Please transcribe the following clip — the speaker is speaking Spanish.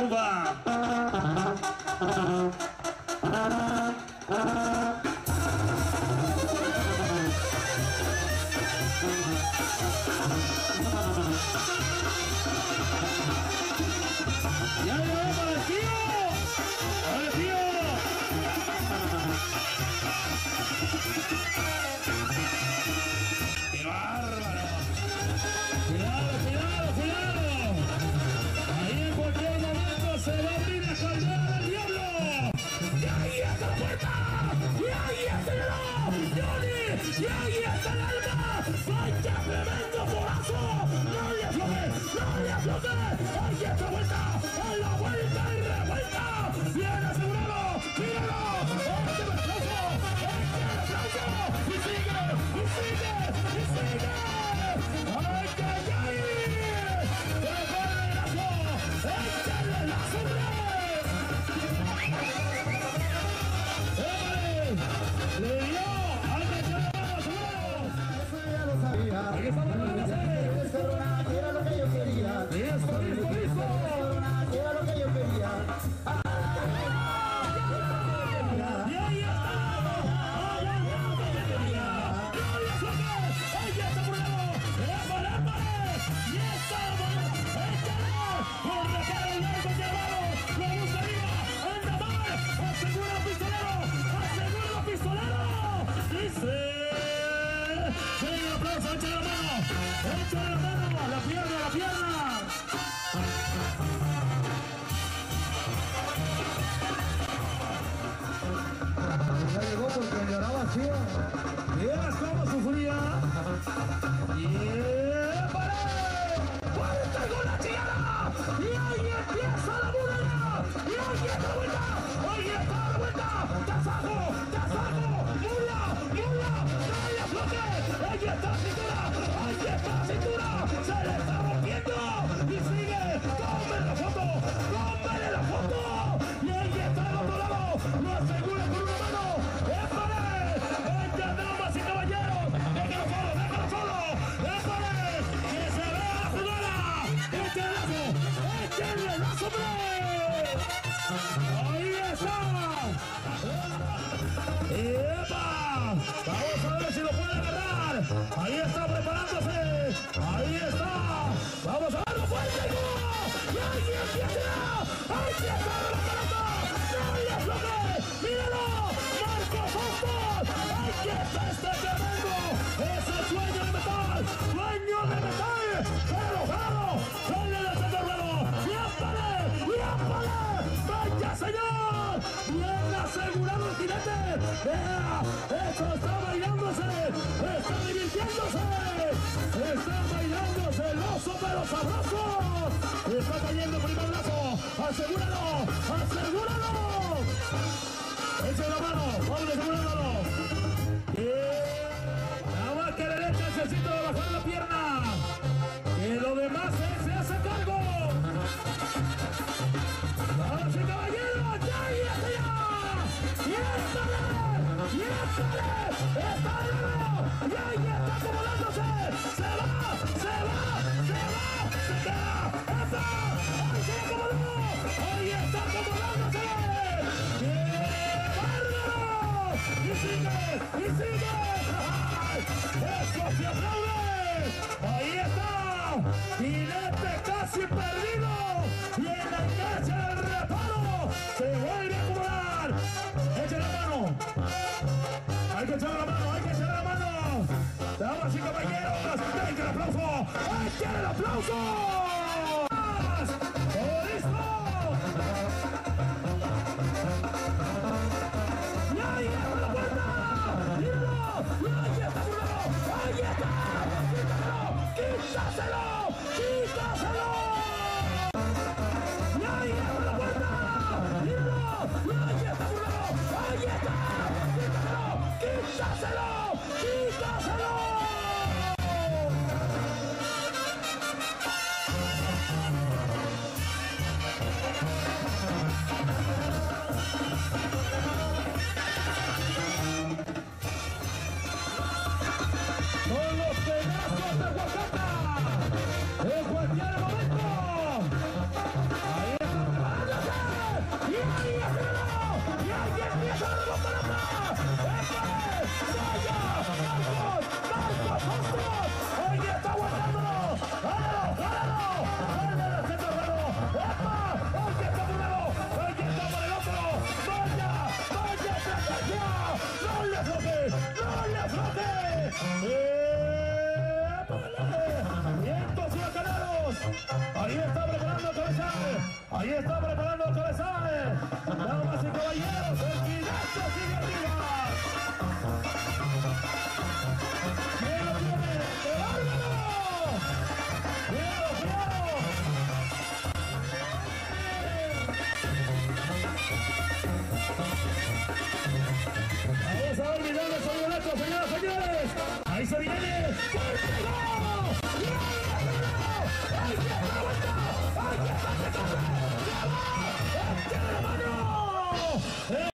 compa. ¡Ya llegó para el tío! ¡Para el tío! ¡Qué bárbaro! ¡Cuidado, cuidado, cuidado! Ahí en cualquier momento se va a abrir la caldera del diablo. ¡Y ahí está la puerta! ¡Y ahí está el reloj! ¡Johnny! ¡Y ahí está el alma! ¡Vaya tremendo porazo! ¡No le afloje! ¡No le afloje! ¡Ahí está vuelta! ¡En la vuelta y revuelta! ¡Bien asegurado! ¡Míralo! ¡Este me aplauso! ¡Este me aplauso! ¡Y sigue! ¡Y sigue! ¡Y sigue! ¡Ay, que ay! ¡Prepara el lazo! ¡Échale el lazo, hombre! ¡Le dio! ¡Al que se lo vamos, Eso ya lo sabía. ¡Aquí estamos con la serie! Ese Ronald era lo que yo quería. ¡Listo, listo, listo! Ronald era lo que yo quería. ¡Y ahí está! ¡Ahí está por el lado! ¡Épale! ¡Y está! ¡Échale! ¡Corre para el largo llevado! ¡Lo busca arriba! ¡Anda mal! ¡Asegura el pistolero! ¡Asegura el pistolero! ¡Dice! ¡Sí, un aplauso! ¡Échale la mano! ¡Échale la mano! ¡La pierna, la pierna! Ya llegó porque lloraba vacío. ¿Vieras cómo sufría? ¡Y épale! ¡Fuerte con la chillada! ¡Y ahí empieza la muralla! ¡Y ahí está la vuelta! ¡Ahí está la vuelta! ¡Tasajo! ¡Tasajo! ¡Mula! ¡Mula! ¡No le afloje! ¡Ahí está la cintura! ¡Ahí está la cintura! ¡Se le está rompiendo! ¡Y sigue! ¡Tómale la foto! ¡Tómale la foto! ¡Y ahí está el otro lado! ¡Lo asegura con una mano! ¡Épale! ¡Venga, damas y caballeros! ¡Déjalo solo! ¡Déjalo solo! ¡Épale! ¡Que se vea la jugada! ¡Échale el lazo! ¡Échale el lazo, hombre! ¡Ahí está! ¡Epa! Vamos a ver si lo puede agarrar. Ahí está preparándose. Ahí está. Vamos a verlo fuerte. ¡Y ahí empieza! ¡Ahí está la pelota! ¡No le afloje! ¡Míralo! ¡Marcos Hostos! ¡Ahí está este tremendo! ¡Es el sueño de metal! ¡Sueño de metal! ¡Pero claro! ¡Sale del centro ruedo! ¡Yápale! ¡Yápale! ¡Vaya señor! ¡Bien asegurado el jinete! ¡Vea! ¡Esto está bailándose! ¡Está divirtiéndose! ¡Está bailándose el oso pero sabroso! ¡Está cayendo el primer lazo! ¡Asegúralo! ¡Asegúralo! ¡Echa la mano! ¡Vamos asegurándolo! ¡Nada más que le dé chancecito de bajar la pierna! ¡Que lo demás se hace cargo! ¡Damas y caballeros! ¡Ya y está ya! ¡Y échale! ¡Y échale! ¡Está el oro! ¡Y ahí está acomodándose! ¡Se va! ¡Se va! ¡Se va! ¡Se queda! ¡Está! ¡Ahí se acomodó! ¡Ahí está acomodándose! ¡Qué bárbaro! ¡Y sigue! ¡Y sigue! ¡Ay! ¡Eso se aplaude! ¡Ahí está! ¡Jinete casi perdido! ¡Y en la cancha del reparo! ¡Se vuelve a acomodar! ¡Eche la mano! ¡Hay que echarle la mano! ¡Hay que echarle la mano! ¡Damas y caballeros! ¡Venga el aplauso! ¡Echen el aplauso! ¡Todo listo! ¡Y ahí está la puerta! ¡Míralo! ¡Y ahí está Bruno! ¡Ahí está! ¡Quítaselo! ¡Quítaselo! ¡Y ahí está la puerta! ¡Míralo! ¡Y ahí está Bruno! ¡Ahí está! ¡Quítaselo! ¡Quítaselo! ¡Quítaselo! Ahí está preparando el cabezal. Damas y caballeros, el Quinacho sigue arriba. ¿Quién lo tiene? ¡El Álvaro! ¡Cuidado, cuidado! Vamos a ver mirando el boleto, señoras y señores. Ahí se viene. ¡Fuerte gol! ¡Ahí está la vuelta! ¡Ahí está! ¡Se va! ¡Echa la mano!